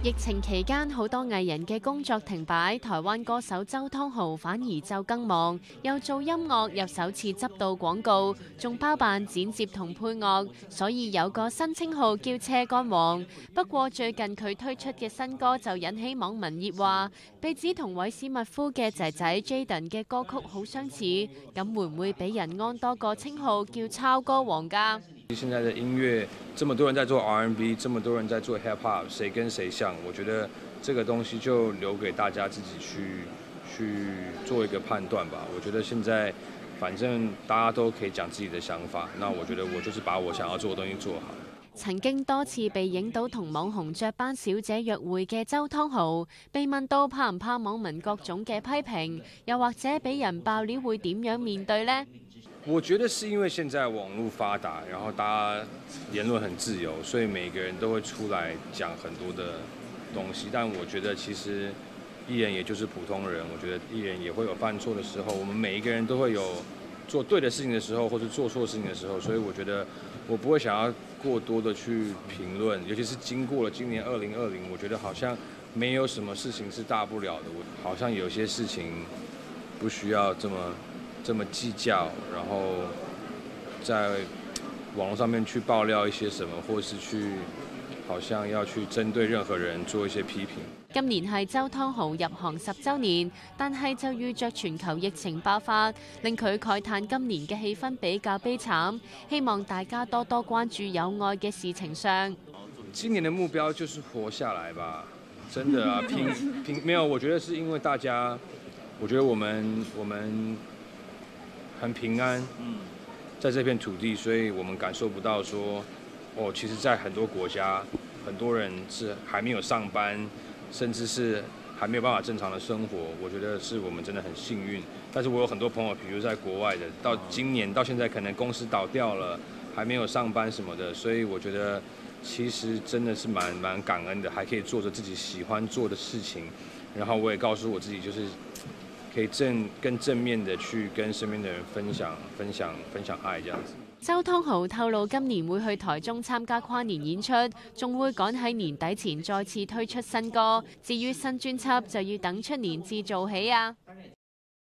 疫情期間，好多藝人嘅工作停擺，台灣歌手周湯豪反而就更忙，又做音樂，又首次執導廣告，仲包辦剪接同配樂，所以有個新稱號叫車桿王。不過最近佢推出嘅新歌就引起網民熱話，被指同韋史密夫嘅仔仔 Jaden 嘅歌曲好相似，咁會唔會俾人安多個稱號叫抄歌王㗎？ 现在的音乐这么多人在做 R&B， 这么多人在做 Hip Hop， 谁跟谁像？我觉得这个东西就留给大家自己去做一个判断吧。我觉得现在反正大家都可以講自己的想法，那我覺得我就是把我想要做的東西做好。 曾經多次被影到同網紅雀斑小姐約會嘅周湯豪，被問到怕唔怕網民各種嘅批評，又或者俾人爆料會點樣面對呢？ 我覺得是因為現在網絡發達，然後大家言論很自由，所以每個人都會出來講很多的東西。但我覺得其實藝人也就是普通人，我覺得藝人也會有犯錯的時候，我們每一個人都會有做對的事情的時候，或者做錯事情的時候，所以我覺得我不會想要過多的去評論，尤其是經過了今年2020，我覺得好像沒有什麼事情是大不了的，好像有些事情不需要這麼計較，然後在網絡上面去爆料一些什麼，或是去好像要去針對任何人做一些批評。 今年係周湯豪入行10週年，但係就遇着全球疫情爆發，令佢慨嘆今年嘅氣氛比較悲慘，希望大家多多關注有愛嘅事情上。 今年的目標就是活下來吧，真的啊，沒有，我覺得是因為大家，我覺得我們很平安，在這片土地，所以我們感受不到說，哦，其實在很多國家，很多人是還沒有上班，甚至是還沒有辦法正常的生活。我覺得是我們真的很幸運。但是我有很多朋友，比如在國外的，到今年到現在可能公司倒掉了，還沒有上班什麼的，所以我覺得其實真的是蠻感恩的，還可以做着自己喜歡做的事情。然後我也告訴我自己，就是可以更正面的去跟身邊的人分享愛，這樣子。 周湯豪透露今年會去台中參加跨年演出，仲會趕喺年底前再次推出新歌。至於新專輯就要等出年至做起啊！